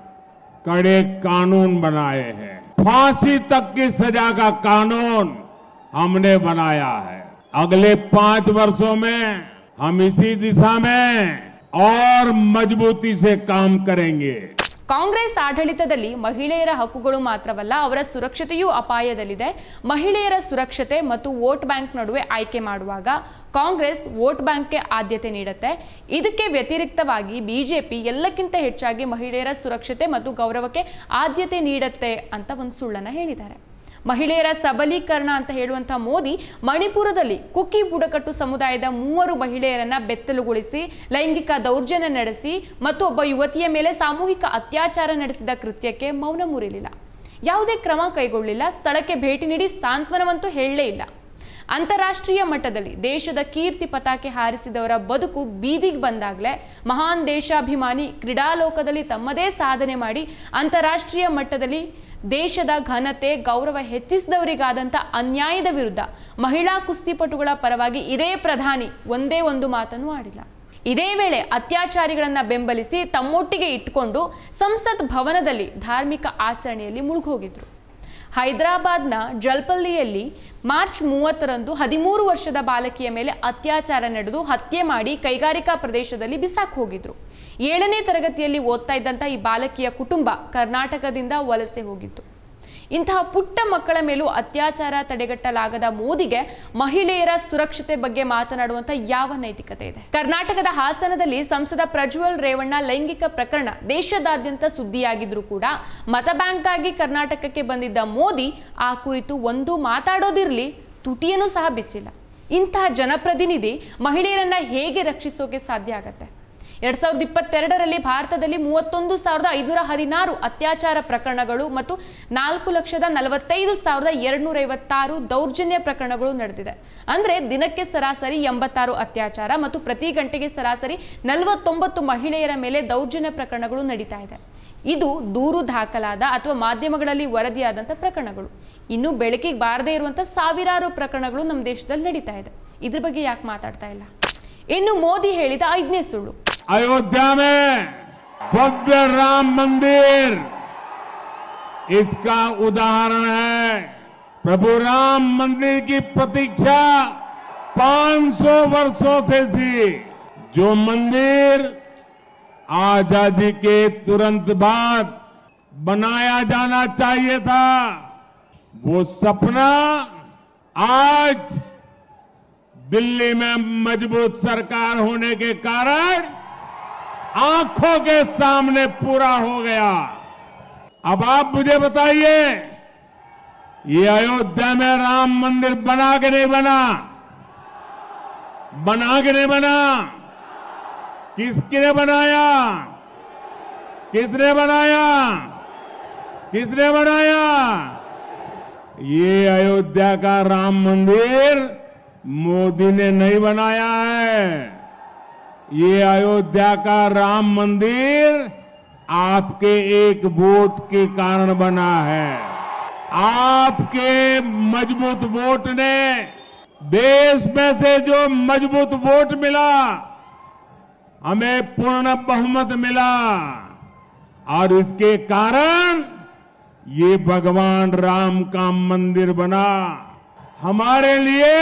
कड़े कानून बनाए हैं। फांसी तक की सजा का कानून हमने बनाया है। अगले पांच वर्षों में हम इसी दिशा में और मजबूती से काम करेंगे। ಕಾಂಗ್ರೆಸ್ ಆಡಳಿತದಲ್ಲಿ ಮಹಿಳೆಯರ ಹಕ್ಕುಗಳು ಮಾತ್ರವಲ್ಲ, ಅವರ ಸುರಕ್ಷತೆಯೂ ಅಪಾಯದಲ್ಲಿದೆ. ಮಹಿಳೆಯರ ಸುರಕ್ಷತೆ ಮತ್ತು ವೋಟ್ ಬ್ಯಾಂಕ್ ನಡುವೆ ಆಯ್ಕೆ ಮಾಡುವಾಗ ಕಾಂಗ್ರೆಸ್ ವೋಟ್ ಬ್ಯಾಂಕ್ಗೆ ಆದ್ಯತೆ ನೀಡುತ್ತೆ. ಇದಕ್ಕೆ ವ್ಯತಿರಿಕ್ತವಾಗಿ ಬಿಜೆಪಿ ಎಲ್ಲಕ್ಕಿಂತ ಹೆಚ್ಚಾಗಿ ಮಹಿಳೆಯರ ಸುರಕ್ಷತೆ ಮತ್ತು ಗೌರವಕ್ಕೆ ಆದ್ಯತೆ ನೀಡುತ್ತೆ ಅಂತ ಒಂದು ಸುಳ್ಳನ್ನ ಹೇಳಿದ್ದಾರೆ. ಮಹಿಳೆಯರ ಸಬಲೀಕರಣ ಅಂತ ಹೇಳುವಂತ ಮೋದಿ ಮಣಿಪುರದಲ್ಲಿ ಕುಕಿ ಬುಡಕಟ್ಟು ಸಮುದಾಯದ ಮೂವರು ಮಹಿಳೆಯರನ್ನ ಬೆತ್ತಲುಗೊಳಿಸಿ ಲೈಂಗಿಕ ದೌರ್ಜನ್ಯ ನಡೆಸಿ ಮತ್ತು ಒಬ್ಬ ಯುವತಿಯ ಮೇಲೆ ಸಾಮೂಹಿಕ ಅತ್ಯಾಚಾರ ನಡೆಸಿದ ಕೃತ್ಯಕ್ಕೆ ಮೌನ ಮುರಿಲಿಲ್ಲ. ಯಾವುದೇ ಕ್ರಮ ಕೈಗೊಳ್ಳಲಿಲ್ಲ. ಸ್ಥಳಕ್ಕೆ ಭೇಟಿ ನೀಡಿ ಸಾಂತ್ವನವಂತೂ ಹೇಳಲೇ ಇಲ್ಲ. ಅಂತಾರಾಷ್ಟ್ರೀಯ ಮಟ್ಟದಲ್ಲಿ ದೇಶದ ಕೀರ್ತಿ ಪತಾಕೆ ಹಾರಿಸಿದವರ ಬದುಕು ಬೀದಿಗೆ ಬಂದಾಗಲೇ ಮಹಾನ್ ದೇಶಾಭಿಮಾನಿ ಕ್ರೀಡಾಲೋಕದಲ್ಲಿ ತಮ್ಮದೇ ಸಾಧನೆ ಮಾಡಿ ಅಂತಾರಾಷ್ಟ್ರೀಯ ಮಟ್ಟದಲ್ಲಿ ದೇಶದ ಘನತೆ ಗೌರವ ಹೆಚ್ಚಿಸಿದವರಿಗಾದಂಥ ಅನ್ಯಾಯದ ವಿರುದ್ಧ ಮಹಿಳಾ ಕುಸ್ತಿಪಟುಗಳ ಪರವಾಗಿ ಇದೇ ಪ್ರಧಾನಿ ಒಂದೇ ಒಂದು ಮಾತನ್ನು ಆಡಿಲ್ಲ. ಇದೇ ವೇಳೆ ಅತ್ಯಾಚಾರಿಗಳನ್ನ ಬೆಂಬಲಿಸಿ ತಮ್ಮೊಟ್ಟಿಗೆ ಇಟ್ಟುಕೊಂಡು ಸಂಸತ್ ಭವನದಲ್ಲಿ ಧಾರ್ಮಿಕ ಆಚರಣೆಯಲ್ಲಿ ಮುಳುಗೋಗಿದ್ರು. ಹೈದರಾಬಾದ್ನ ಜಲ್ಪಲ್ಲಿಯಲ್ಲಿ ಮಾರ್ಚ್ ಮೂವತ್ತರಂದು ಹದಿಮೂರು ವರ್ಷದ ಬಾಲಕಿಯ ಮೇಲೆ ಅತ್ಯಾಚಾರ ನಡೆದು ಹತ್ಯೆ ಮಾಡಿ ಕೈಗಾರಿಕಾ ಪ್ರದೇಶದಲ್ಲಿ ಬಿಸಾಕ್ ಹೋಗಿದ್ರು. ಏಳನೇ ತರಗತಿಯಲ್ಲಿ ಓದ್ತಾ ಇದ್ದಂಥ ಈ ಬಾಲಕಿಯ ಕುಟುಂಬ ಕರ್ನಾಟಕದಿಂದ ವಲಸೆ ಹೋಗಿತ್ತು. ಇಂತಹ ಪುಟ್ಟ ಮಕ್ಕಳ ಮೇಲೂ ಅತ್ಯಾಚಾರ ತಡೆಗಟ್ಟಲಾಗದ ಮೋದಿಗೆ ಮಹಿಳೆಯರ ಸುರಕ್ಷತೆ ಬಗ್ಗೆ ಮಾತನಾಡುವಂತ ಯಾವ ನೈತಿಕತೆ ಇದೆ? ಕರ್ನಾಟಕದ ಹಾಸನದಲ್ಲಿ ಸಂಸದ ಪ್ರಜ್ವಲ್ ರೇವಣ್ಣ ಲೈಂಗಿಕ ಪ್ರಕರಣ ದೇಶದಾದ್ಯಂತ ಸುದ್ದಿಯಾಗಿದ್ರು ಕೂಡ ಮತ ಬ್ಯಾಂಕ್ ಆಗಿ ಕರ್ನಾಟಕಕ್ಕೆ ಬಂದಿದ್ದ ಮೋದಿ ಆ ಕುರಿತು ಒಂದು ಮಾತಾಡೋದಿರ್ಲಿ, ತುಟಿಯನ್ನು ಸಹ ಬಿಚ್ಚಿಲ್ಲ. ಇಂತಹ ಜನಪ್ರತಿನಿಧಿ ಮಹಿಳೆಯರನ್ನ ಹೇಗೆ ರಕ್ಷಿಸೋಕೆ ಸಾಧ್ಯ ಆಗತ್ತೆ? ಎರಡ್ ಸಾವಿರದ ಇಪ್ಪತ್ತೆರಡರಲ್ಲಿ ಭಾರತದಲ್ಲಿ ಮೂವತ್ತೊಂದು ಸಾವಿರದ ಐದುನೂರ ಹದಿನಾರು ಅತ್ಯಾಚಾರ ಪ್ರಕರಣಗಳು ಮತ್ತು ನಾಲ್ಕು ಲಕ್ಷದ ನಲವತ್ತೈದು ಸಾವಿರದ ಎರಡ್ನೂರ ಐವತ್ತಾರು ದೌರ್ಜನ್ಯ ಪ್ರಕರಣಗಳು ನಡೆದಿದೆ. ಅಂದ್ರೆ ದಿನಕ್ಕೆ ಸರಾಸರಿ ಎಂಬತ್ತಾರು ಅತ್ಯಾಚಾರ ಮತ್ತು ಪ್ರತಿ ಗಂಟೆಗೆ ಸರಾಸರಿ ನಲವತ್ತೊಂಬತ್ತು ಮಹಿಳೆಯರ ಮೇಲೆ ದೌರ್ಜನ್ಯ ಪ್ರಕರಣಗಳು ನಡೀತಾ ಇದೆ. ಇದು ದೂರು ದಾಖಲಾದ ಅಥವಾ ಮಾಧ್ಯಮಗಳಲ್ಲಿ ವರದಿಯಾದಂಥ ಪ್ರಕರಣಗಳು. ಇನ್ನು ಬೆಳಕಿಗೆ ಬಾರದೇ ಇರುವಂಥ ಸಾವಿರಾರು ಪ್ರಕರಣಗಳು ನಮ್ಮ ದೇಶದಲ್ಲಿ ನಡೀತಾ ಇದೆ. ಇದ್ರ ಬಗ್ಗೆ ಯಾಕೆ ಮಾತಾಡ್ತಾ ಇಲ್ಲ? ಇನ್ನು ಮೋದಿ ಹೇಳಿದ ಐದನೇ ಸುಳ್ಳು, अयोध्या में भव्य राम मंदिर इसका उदाहरण है। प्रभु राम मंदिर की प्रतीक्षा पाँच सौ वर्षों से थी। जो मंदिर आजादी के तुरंत बाद बनाया जाना चाहिए था, वो सपना आज दिल्ली में मजबूत सरकार होने के कारण आंखों के सामने पूरा हो गया। अब आप मुझे बताइए, ये अयोध्या में राम मंदिर बना के नहीं बना? बना के नहीं बना? किसने बनाया? किसने बनाया? किसने बनाया? ये अयोध्या का राम मंदिर मोदी ने नहीं बनाया है। ये अयोध्या का राम मंदिर आपके एक वोट के कारण बना है। आपके मजबूत वोट ने, देश में से जो मजबूत वोट मिला, हमें पूर्ण बहुमत मिला और इसके कारण ये भगवान राम का मंदिर बना। हमारे लिए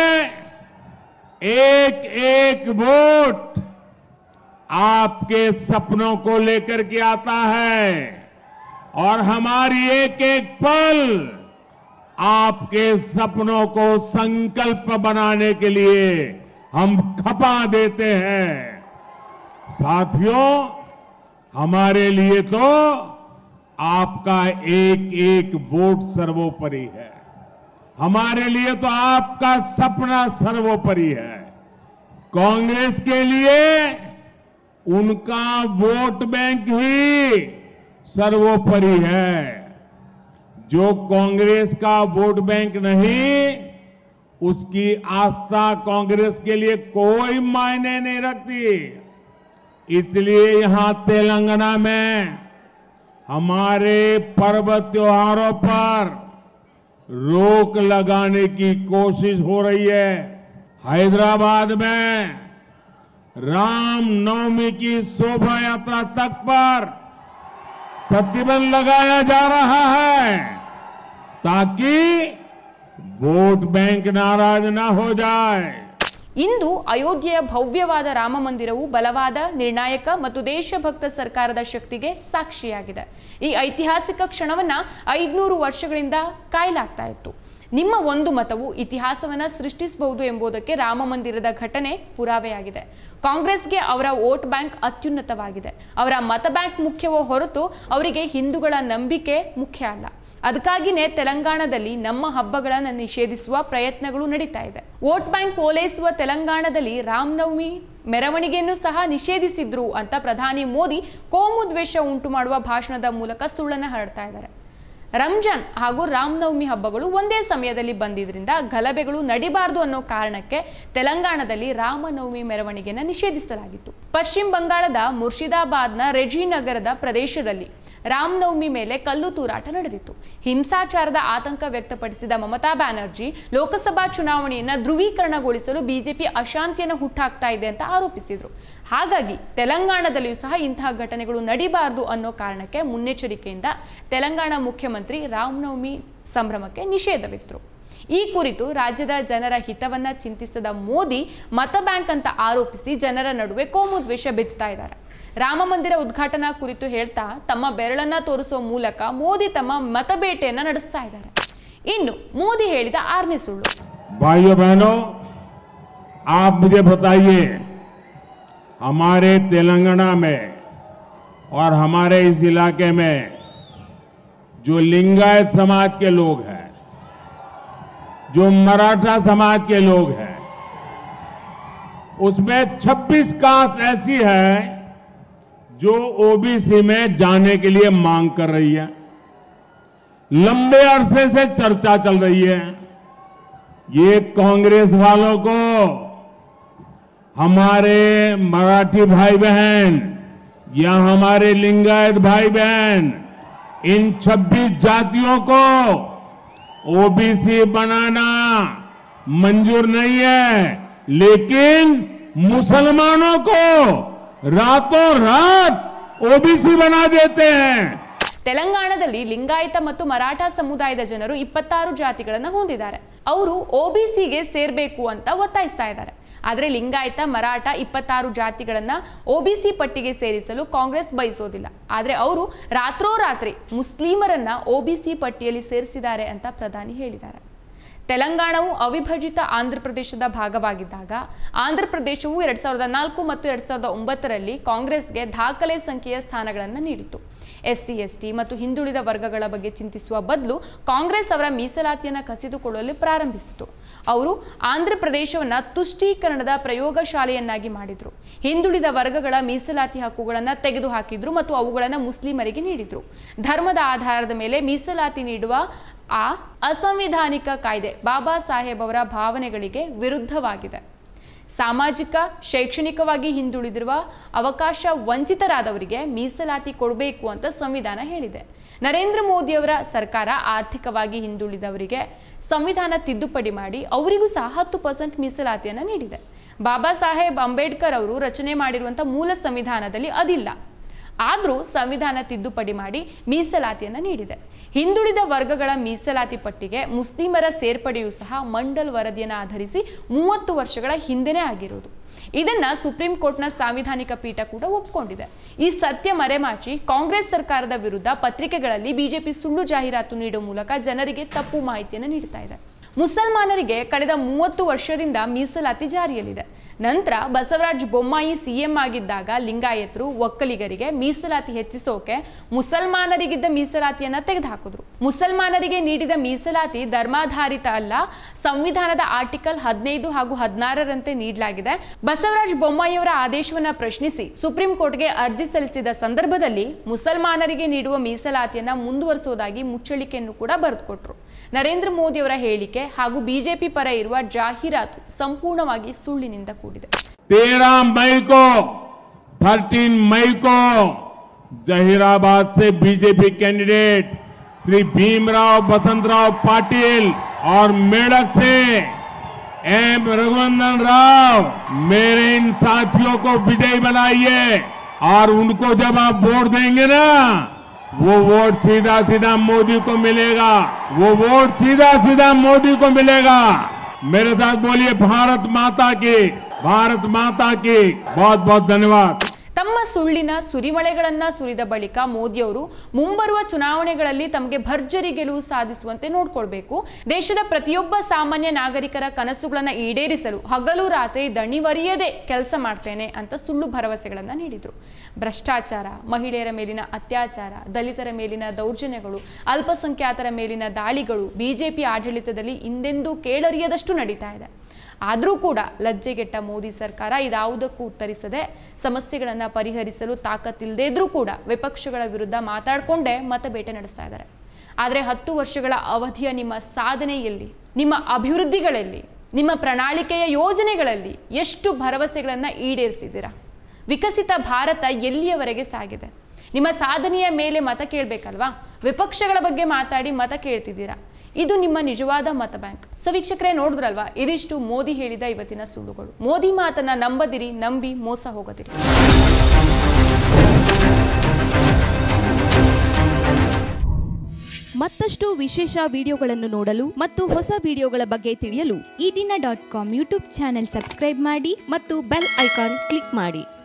एक एक वोट आपके सपनों को लेकर के आता है और हमारी एक एक पल आपके सपनों को संकल्प बनाने के लिए हम खपा देते हैं। साथियों, हमारे लिए तो आपका एक एक वोट सर्वोपरि है। हमारे लिए तो आपका सपना सर्वोपरि है। कांग्रेस के लिए उनका वोट बैंक ही सर्वोपरि है। जो कांग्रेस का वोट बैंक नहीं, उसकी आस्था कांग्रेस के लिए कोई मायने नहीं रखती। इसलिए यहां तेलंगाना में हमारे पर्व त्योहारों पर रोक लगाने की कोशिश हो रही है। हैदराबाद में राम नवमी की शोभा यात्रा तक पर प्रतिबंध लगाया जा रहा है ताकि वोट बैंक नाराज ना हो जाए। ಇಂದು ಅಯೋಧ್ಯೆಯ ಭವ್ಯವಾದ ರಾಮ ಮಂದಿರವು ಬಲವಾದ ನಿರ್ಣಾಯಕ ಮತ್ತು ದೇಶಭಕ್ತ ಸರ್ಕಾರದ ಶಕ್ತಿಗೆ ಸಾಕ್ಷಿಯಾಗಿದೆ. ಈ ಐತಿಹಾಸಿಕ ಕ್ಷಣವನ್ನ ಐದುನೂರು ವರ್ಷಗಳಿಂದ ಕಾಯಲಾಗ್ತಾ ಇತ್ತು. ನಿಮ್ಮ ಒಂದು ಮತವು ಇತಿಹಾಸವನ್ನ ಸೃಷ್ಟಿಸಬಹುದು ಎಂಬುದಕ್ಕೆ ರಾಮ ಮಂದಿರದ ಘಟನೆ ಪುರಾವೆಯಾಗಿದೆ. ಕಾಂಗ್ರೆಸ್ಗೆ ಅವರ ವೋಟ್ ಬ್ಯಾಂಕ್ ಅತ್ಯುನ್ನತವಾಗಿದೆ. ಅವರ ಮತ ಬ್ಯಾಂಕ್ ಮುಖ್ಯವೋ ಹೊರತು ಅವರಿಗೆ ಹಿಂದೂಗಳ ನಂಬಿಕೆ ಮುಖ್ಯ ಅಲ್ಲ. ಅದಕ್ಕಾಗಿಯೇ ತೆಲಂಗಾಣದಲ್ಲಿ ನಮ್ಮ ಹಬ್ಬಗಳನ್ನು ನಿಷೇಧಿಸುವ ಪ್ರಯತ್ನಗಳು ನಡೀತಾ ಇದೆ. ವೋಟ್ ಬ್ಯಾಂಕ್ ಓಲೈಸುವ ತೆಲಂಗಾಣದಲ್ಲಿ ರಾಮನವಮಿ ಮೆರವಣಿಗೆಯನ್ನು ಸಹ ನಿಷೇಧಿಸಿದ್ರು ಅಂತ ಪ್ರಧಾನಿ ಮೋದಿ ಕೋಮು ದ್ವೇಷ ಉಂಟು ಮಾಡುವ ಭಾಷಣದ ಮೂಲಕ ಸುಳ್ಳನ್ನು ಹರಡ್ತಾ ಇದ್ದಾರೆ. ರಂಜಾನ್ ಹಾಗೂ ರಾಮನವಮಿ ಹಬ್ಬಗಳು ಒಂದೇ ಸಮಯದಲ್ಲಿ ಬಂದಿದ್ರಿಂದ ಗಲಭೆಗಳು ನಡಿಬಾರದು ಅನ್ನೋ ಕಾರಣಕ್ಕೆ ತೆಲಂಗಾಣದಲ್ಲಿ ರಾಮನವಮಿ ಮೆರವಣಿಗೆಯನ್ನು ನಿಷೇಧಿಸಲಾಗಿತ್ತು. ಪಶ್ಚಿಮ ಬಂಗಾಳದ ಮುರ್ಷಿದಾಬಾದ್ನ ರೆಜಿ ನಗರದ ಪ್ರದೇಶದಲ್ಲಿ ರಾಮನವಮಿ ಮೇಲೆ ಕಲ್ಲು ತೂರಾಟ ನಡೆದಿತ್ತು. ಹಿಂಸಾಚಾರದ ಆತಂಕ ವ್ಯಕ್ತಪಡಿಸಿದ ಮಮತಾ ಬ್ಯಾನರ್ಜಿ ಲೋಕಸಭಾ ಚುನಾವಣೆಯನ್ನು ಧ್ರುವೀಕರಣಗೊಳಿಸಲು ಬಿಜೆಪಿ ಅಶಾಂತಿಯನ್ನು ಹುಟ್ಟಾಕ್ತಾ ಇದೆ ಅಂತ ಆರೋಪಿಸಿದ್ರು. ಹಾಗಾಗಿ ತೆಲಂಗಾಣದಲ್ಲಿಯೂ ಸಹ ಇಂತಹ ಘಟನೆಗಳು ನಡಿಬಾರದು ಅನ್ನೋ ಕಾರಣಕ್ಕೆ ಮುನ್ನೆಚ್ಚರಿಕೆಯಿಂದ ತೆಲಂಗಾಣ ಮುಖ್ಯಮಂತ್ರಿ ರಾಮನವಮಿ ಸಂಭ್ರಮಕ್ಕೆ ನಿಷೇಧವಿತ್ತರು. ಈ ಕುರಿತು ರಾಜ್ಯದ ಜನರ ಹಿತವನ್ನ ಚಿಂತಿಸದ ಮೋದಿ ಮತ ಬ್ಯಾಂಕ್ ಅಂತ ಆರೋಪಿಸಿ ಜನರ ನಡುವೆ ಕೋಮು ದ್ವೇಷ ಬಿತ್ತುತ್ತಾ ಇದ್ದಾರೆ. ರಾಮ ಮಂದಿರ ಉದ್ಘಾಟನಾ ಕುರಿತು ಹೇಳ್ತಾ ತಮ್ಮ ಬೆರಳನ್ನ ತೋರಿಸುವ ಮೂಲಕ ಮೋದಿ ತಮ್ಮ ಮತಬೇಟೆಯನ್ನ ನಡೆಸ್ತಾ ಇದ್ದಾರೆ. ಇನ್ನು ಮೋದಿ ಹೇಳಿದ ಆರನೇ ಸುಳ್ಳು. भाइयों बहनों, आप मुझे बताइए, हमारे तेलंगाना में और हमारे इस इलाके में जो लिंगायत समाज के लोग हैं, जो मराठा समाज के लोग हैं, उसमें छब्बीस कास्ट ऐसी है जो ओबीसी में जाने के लिए मांग कर रही है। लंबे अरसे से चर्चा चल रही है। ये कांग्रेस वालों को हमारे मराठी भाई बहन या हमारे लिंगायत भाई बहन इन छब्बीस जातियों को ओबीसी बनाना मंजूर नहीं है, लेकिन मुसलमानों को रातों रात ओबीसी बना देते हैं। ತೆಲಂಗಾಣದಲ್ಲಿ ಲಿಂಗಾಯತ ಮತ್ತು ಮರಾಠ ಸಮುದಾಯದ ಜನರು ಇಪ್ಪತ್ತಾರು ಜಾತಿಗಳನ್ನು ಹೊಂದಿದ್ದಾರೆ. ಅವರು ಒಬಿಸಿಗೆ ಸೇರಬೇಕು ಅಂತ ಒತ್ತಾಯಿಸ್ತಾ ಇದ್ದಾರೆ. ಆದರೆ ಲಿಂಗಾಯತ ಮರಾಠ ಇಪ್ಪತ್ತಾರು ಜಾತಿಗಳನ್ನ ಒಬಿಸಿ ಪಟ್ಟಿಗೆ ಸೇರಿಸಲು ಕಾಂಗ್ರೆಸ್ ಬಯಸೋದಿಲ್ಲ. ಆದರೆ ಅವರು ರಾತ್ರೋರಾತ್ರಿ ಮುಸ್ಲಿಮರನ್ನ ಒಬಿಸಿ ಪಟ್ಟಿಯಲ್ಲಿ ಸೇರಿಸಿದ್ದಾರೆ ಅಂತ ಪ್ರಧಾನಿ ಹೇಳಿದ್ದಾರೆ. ತೆಲಂಗಾಣವು ಅವಿಭಜಿತ ಆಂಧ್ರಪ್ರದೇಶದ ಭಾಗವಾಗಿದ್ದಾಗ ಆಂಧ್ರಪ್ರದೇಶವು ಎರಡ್ ಸಾವಿರದ ನಾಲ್ಕು ಮತ್ತು ಎರಡ್ ಸಾವಿರದ ಒಂಬತ್ತರಲ್ಲಿ ಕಾಂಗ್ರೆಸ್ಗೆ ದಾಖಲೆ ಸಂಖ್ಯೆಯ ಸ್ಥಾನಗಳನ್ನು ನೀಡಿತು. ಎಸ್ಸಿ ಎಸ್ಟಿ ಮತ್ತು ಹಿಂದುಳಿದ ವರ್ಗಗಳ ಬಗ್ಗೆ ಚಿಂತಿಸುವ ಬದಲು ಕಾಂಗ್ರೆಸ್ ಅವರ ಮೀಸಲಾತಿಯನ್ನು ಕಸಿದುಕೊಳ್ಳಲು ಪ್ರಾರಂಭಿಸಿತು. ಅವರು ಆಂಧ್ರಪ್ರದೇಶವನ್ನು ತುಷ್ಟೀಕರಣದ ಪ್ರಯೋಗಶಾಲೆಯನ್ನಾಗಿ ಮಾಡಿದ್ರು. ಹಿಂದುಳಿದ ವರ್ಗಗಳ ಮೀಸಲಾತಿ ಹಕ್ಕುಗಳನ್ನು ತೆಗೆದುಹಾಕಿದ್ರು ಮತ್ತು ಅವುಗಳನ್ನು ಮುಸ್ಲಿಮರಿಗೆ ನೀಡಿದ್ರು. ಧರ್ಮದ ಆಧಾರದ ಮೇಲೆ ಮೀಸಲಾತಿ ನೀಡುವ ಆ ಅಸಂವಿಧಾನಿಕ ಕಾಯ್ದೆ ಬಾಬಾ ಸಾಹೇಬ್ ಅವರ ಭಾವನೆಗಳಿಗೆ ವಿರುದ್ಧವಾಗಿದೆ. ಸಾಮಾಜಿಕ ಶೈಕ್ಷಣಿಕವಾಗಿ ಹಿಂದುಳಿದಿರುವ ಅವಕಾಶ ವಂಚಿತರಾದವರಿಗೆ ಮೀಸಲಾತಿ ಕೊಡಬೇಕು ಅಂತ ಸಂವಿಧಾನ ಹೇಳಿದೆ. ನರೇಂದ್ರ ಮೋದಿ ಅವರ ಸರ್ಕಾರ ಆರ್ಥಿಕವಾಗಿ ಹಿಂದುಳಿದವರಿಗೆ ಸಂವಿಧಾನ ತಿದ್ದುಪಡಿ ಮಾಡಿ ಅವರಿಗೂ ಸಹ ಹತ್ತು ಪರ್ಸೆಂಟ್ ಮೀಸಲಾತಿಯನ್ನು ನೀಡಿದೆ. ಬಾಬಾ ಸಾಹೇಬ್ ಅಂಬೇಡ್ಕರ್ ಅವರು ರಚನೆ ಮಾಡಿರುವಂತಹ ಮೂಲ ಸಂವಿಧಾನದಲ್ಲಿ ಅದಿಲ್ಲ. ಆದರೂ ಸಂವಿಧಾನ ತಿದ್ದುಪಡಿ ಮಾಡಿ ಮೀಸಲಾತಿಯನ್ನು ನೀಡಿದೆ. ಹಿಂದುಳಿದ ವರ್ಗಗಳ ಮೀಸಲಾತಿ ಪಟ್ಟಿಗೆ ಮುಸ್ಲಿಮರ ಸೇರ್ಪಡೆಯೂ ಸಹ ಮಂಡಲ್ ವರದಿಯನ್ನು ಆಧರಿಸಿ ಮೂವತ್ತು ವರ್ಷಗಳ ಹಿಂದೆನೇ ಆಗಿರೋದು. ಇದನ್ನ ಸುಪ್ರೀಂ ಕೋರ್ಟ್ನ ಸಾಂವಿಧಾನಿಕ ಪೀಠ ಕೂಡ ಒಪ್ಪಿಕೊಂಡಿದೆ. ಈ ಸತ್ಯ ಮರೆಮಾಚಿ ಕಾಂಗ್ರೆಸ್ ಸರ್ಕಾರದ ವಿರುದ್ಧ ಪತ್ರಿಕೆಗಳಲ್ಲಿ ಬಿಜೆಪಿ ಸುಳ್ಳು ಜಾಹೀರಾತು ನೀಡುವ ಮೂಲಕ ಜನರಿಗೆ ತಪ್ಪು ಮಾಹಿತಿಯನ್ನು ನೀಡ್ತಾ ಇದೆ. ಮುಸಲ್ಮಾನರಿಗೆ ಕಳೆದ ಮೂವತ್ತು ವರ್ಷದಿಂದ ಮೀಸಲಾತಿ ಜಾರಿಯಲ್ಲಿದೆ. ನಂತರ ಬಸವರಾಜ ಬೊಮ್ಮಾಯಿ ಸಿಎಂ ಆಗಿದ್ದಾಗ ಲಿಂಗಾಯತರು ಒಕ್ಕಲಿಗರಿಗೆ ಮೀಸಲಾತಿ ಹೆಚ್ಚಿಸೋಕೆ ಮುಸಲ್ಮಾನರಿಗಿದ್ದ ಮೀಸಲಾತಿಯನ್ನ ತೆಗೆದುಹಾಕಿದ್ರು. ಮುಸಲ್ಮಾನರಿಗೆ ನೀಡಿದ ಮೀಸಲಾತಿ ಧರ್ಮಾಧಾರಿತ ಅಲ್ಲ, ಸಂವಿಧಾನದ ಆರ್ಟಿಕಲ್ ಹದಿನೈದು ಹಾಗೂ ಹದಿನಾರರಂತೆ ನೀಡಲಾಗಿದೆ. ಬಸವರಾಜ ಬೊಮ್ಮಾಯಿಯವರ ಆದೇಶವನ್ನ ಪ್ರಶ್ನಿಸಿ ಸುಪ್ರೀಂ ಕೋರ್ಟ್ಗೆ ಅರ್ಜಿ ಸಲ್ಲಿಸಿದ ಸಂದರ್ಭದಲ್ಲಿ ಮುಸಲ್ಮಾನರಿಗೆ ನೀಡುವ ಮೀಸಲಾತಿಯನ್ನ ಮುಂದುವರಿಸುವುದಾಗಿ ಮುಚ್ಚಳಿಕೆಯನ್ನು ಕೂಡ ಬರೆದುಕೊಟ್ರು. ನರೇಂದ್ರ ಮೋದಿ ಅವರ ಹೇಳಿಕೆ ಹಾಗೂ ಬಿಜೆಪಿ ಪರ ಇರುವ ಜಾಹೀರಾತು ಸಂಪೂರ್ಣವಾಗಿ ಸುಳ್ಳಿನಿಂದ ಕೂಡಿದೆ. तेरह मई को तेरह मई को जहीराबाद से बीजेपी कैंडिडेट श्री भीमराव बसंतराव पाटिल और मेरठ से एम रघुनंदन राव, मेरे इन साथियों को विजयी बनाइए और उनको जब आप वोट देंगे ना, वो वोट सीधा सीधा मोदी को मिलेगा, वो वोट सीधा सीधा मोदी को मिलेगा। मेरे साथ बोलिए भारत माता की, भारत माता की। बहुत बहुत धन्यवाद। ತಮ್ಮ ಸುಳ್ಳಿನ ಸುರಿಮಳೆಗಳನ್ನ ಸುರಿದ ಬಳಿಕ ಮೋದಿಯವರು ಮುಂಬರುವ ಚುನಾವಣೆಗಳಲ್ಲಿ ತಮಗೆ ಭರ್ಜರಿ ಗೆಲುವು ಸಾಧಿಸುವಂತೆ ನೋಡ್ಕೊಳ್ಬೇಕು. ದೇಶದ ಪ್ರತಿಯೊಬ್ಬ ಸಾಮಾನ್ಯ ನಾಗರಿಕರ ಕನಸುಗಳನ್ನ ಈಡೇರಿಸಲು ಹಗಲು ರಾತ್ರಿ ದಣಿವರಿಯದೆ ಕೆಲಸ ಮಾಡ್ತೇನೆ ಅಂತ ಸುಳ್ಳು ಭರವಸೆಗಳನ್ನ ನೀಡಿದ್ರು. ಭ್ರಷ್ಟಾಚಾರ, ಮಹಿಳೆಯರ ಮೇಲಿನ ಅತ್ಯಾಚಾರ, ದಲಿತರ ಮೇಲಿನ ದೌರ್ಜನ್ಯಗಳು, ಅಲ್ಪಸಂಖ್ಯಾತರ ಮೇಲಿನ ದಾಳಿಗಳು ಬಿಜೆಪಿ ಆಡಳಿತದಲ್ಲಿ ಹಿಂದೆಂದೂ ಕೇಳರಿಯದಷ್ಟು ನಡೀತಾ ಇದೆ. ಆದರೂ ಕೂಡ ಲಜ್ಜೆಗೆಟ್ಟ ಮೋದಿ ಸರ್ಕಾರ ಇದಾವುದಕ್ಕೂ ಉತ್ತರಿಸದೆ, ಸಮಸ್ಯೆಗಳನ್ನು ಪರಿಹರಿಸಲು ತಾಕತ್ತಿಲ್ಲದೇ ಇದ್ರೂ ಕೂಡ ವಿಪಕ್ಷಗಳ ವಿರುದ್ಧ ಮಾತಾಡಿಕೊಂಡೇ ಮತಬೇಟೆ ನಡೆಸ್ತಾ ಇದ್ದಾರೆ. ಆದರೆ ಹತ್ತು ವರ್ಷಗಳ ಅವಧಿಯ ನಿಮ್ಮ ಸಾಧನೆಯಲ್ಲಿ, ನಿಮ್ಮ ಅಭಿವೃದ್ಧಿಗಳಲ್ಲಿ, ನಿಮ್ಮ ಪ್ರಣಾಳಿಕೆಯ ಯೋಜನೆಗಳಲ್ಲಿ ಎಷ್ಟು ಭರವಸೆಗಳನ್ನು ಈಡೇರಿಸಿದ್ದೀರಾ? ವಿಕಸಿತ ಭಾರತ ಎಲ್ಲಿಯವರೆಗೆ ಸಾಗಿದೆ? ನಿಮ್ಮ ಸಾಧನೆಯ ಮೇಲೆ ಮತ ಕೇಳಬೇಕಲ್ವಾ? ವಿಪಕ್ಷಗಳ ಬಗ್ಗೆ ಮಾತಾಡಿ ಮತ ಕೇಳ್ತಿದ್ದೀರಾ. ಇದು ನಿಮ್ಮ ನಿಜವಾದ ಮತ ಬ್ಯಾಂಕ್. ಸೊ ವೀಕ್ಷಕರೇ, ನೋಡಿದ್ರಲ್ವಾ, ಇದಿಷ್ಟು ಮೋದಿ ಹೇಳಿದ ಇವತ್ತಿನ ಸುಳ್ಳುಗಳು. ಮೋದಿ ಮಾತನ್ನ ನಂಬದಿರಿ, ನಂಬಿ ಮೋಸ ಹೋಗದಿರಿ. ಮತ್ತಷ್ಟು ವಿಶೇಷ ವಿಡಿಯೋಗಳನ್ನು ನೋಡಲು ಮತ್ತು ಹೊಸ ವಿಡಿಯೋಗಳ ಬಗ್ಗೆ ತಿಳಿಯಲು Ee Dina dot com YouTube channel subscribe ಮಾಡಿ ಮತ್ತು ಬೆಲ್ ಐಕಾನ್ ಕ್ಲಿಕ್ ಮಾಡಿ.